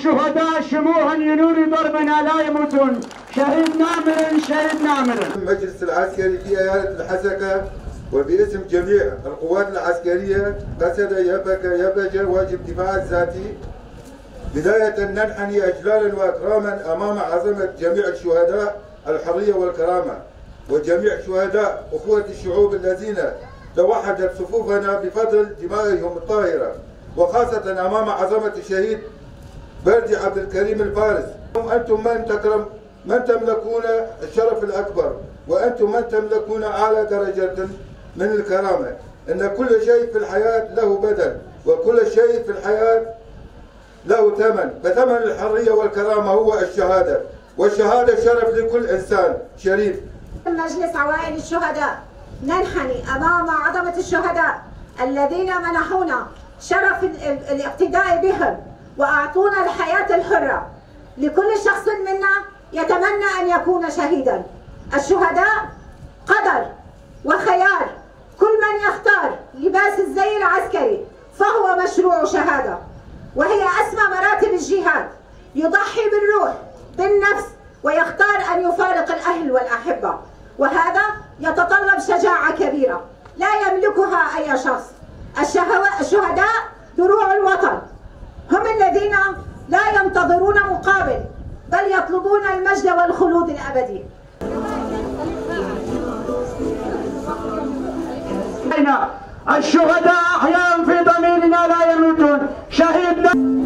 الشهداء شموها ينون ضربنا لا يموتون. شهيد نامر شهيد نامر. المجلس العسكري في ايالة الحسكة وباسم جميع القوات العسكرية قصد يبلج واجب دفاع الذاتي بداية ننحني أجلالا وأكراما أمام عظمة جميع الشهداء الحرية والكرامة وجميع شهداء أخوة الشعوب الذين توحدت صفوفنا بفضل دمائهم الطاهرة، وخاصة أمام عظمة الشهيد بردي عبد الكريم الفارس. أنتم من تملكون الشرف الأكبر، وأنتم من تملكون أعلى درجة من الكرامة. إن كل شيء في الحياة له بدل، وكل شيء في الحياة له ثمن، فثمن الحرية والكرامة هو الشهادة، والشهادة شرف لكل إنسان شريف. مجلس عوائل الشهداء ننحني أمام عظمة الشهداء الذين منحونا شرف الاقتداء بهم وأعطونا الحياة الحرة. لكل شخص منا يتمنى أن يكون شهيدا. الشهداء قدر وخيار، كل من يختار لباس الزي العسكري فهو مشروع شهادة، وهي أسمى مراتب الجهاد. يضحي بالروح بالنفس ويختار أن يفارق الأهل والأحبة، وهذا يتطلب شجاعة كبيرة لا يملكها أي شخص. الشهداء دروع الوطن، هم الذين لا ينتظرون مقابل بل يطلبون المجد والخلود الأبدي. الشهداء أحياء في ضميرنا لا يموتون. شهيد